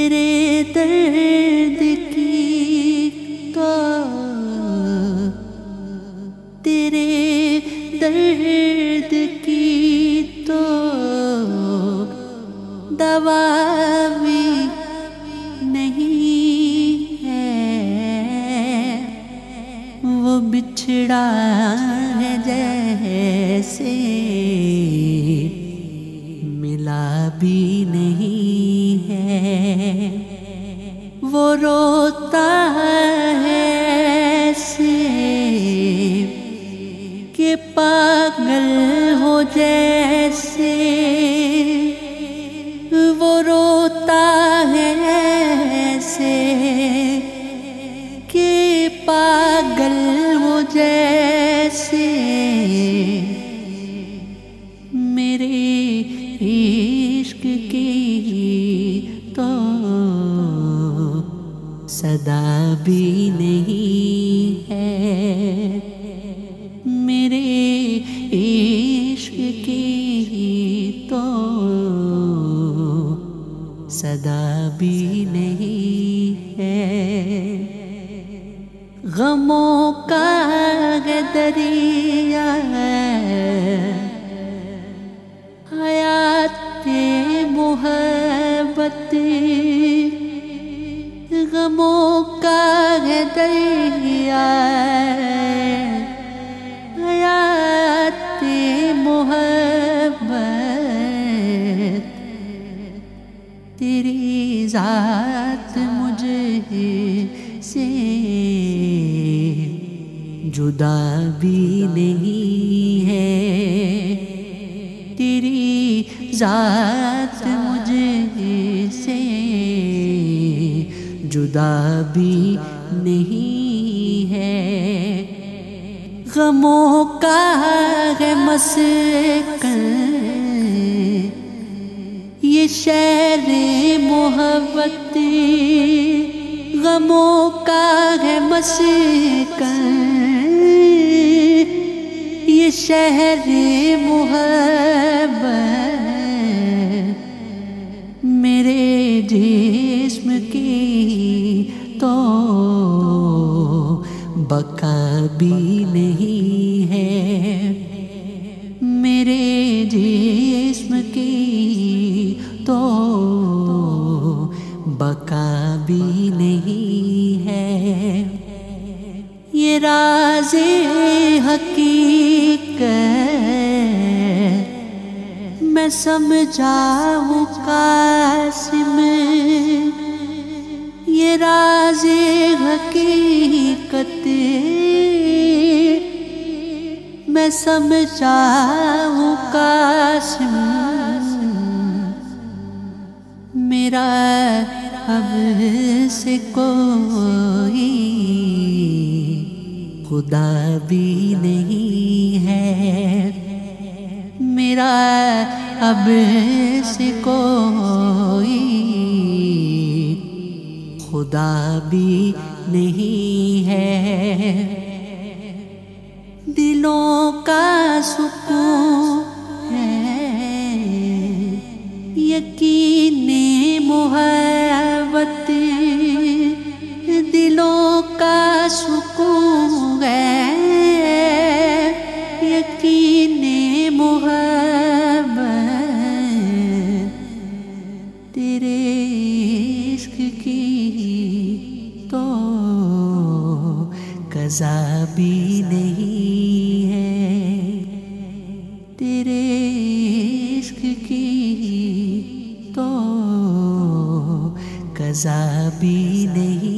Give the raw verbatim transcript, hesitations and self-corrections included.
تیرے درد کی تو تیرے درد کی تو دوا بھی نہیں ہے، وہ بچھڑا ہے جیسے ملا بھی نہیں ہے، وہ روتا ہے ایسے کہ پاگل ہو جیسے، وہ روتا ہے ایسے کہ پاگل ہو جیسے، میرے عشق کی تو صدا بھی نہیں ہے، میرے عشق کی تو صدا بھی نہیں ہے، غموں کا ہے دریا حیات محبت، غموں کا ہے دریا حیات محبت، تیری ذات مجھ سے جدا بھی نہیں ہے، تیری ذات مجھ سے جدا بھی نہیں ہے، غموں کا ہے مسکن یہ شہر محبت، غموں کا ہے مسکن یہ شہر محبت، میرے جسم کی تو بقا بھی نہیں ہے، میرے جسم کی تو بقا بھی نہیں ہے، یہ راز حقیقت میں سمجھاؤں قاسم، یہ راز حقیقت میں سمجھاؤں قاسم، میرا اب سے کوئی خدا بھی نہیں ہے، میرا اب سے کوئی خدا بھی نہیں ہے، دلوں کا سکون ہے یقین محبت، دلوں کا سکون ہے یقین محبت، تیرے عشق کی تو قضا بھی نہیں ہے، تیرے عشق کی تو قضا بھی نہیں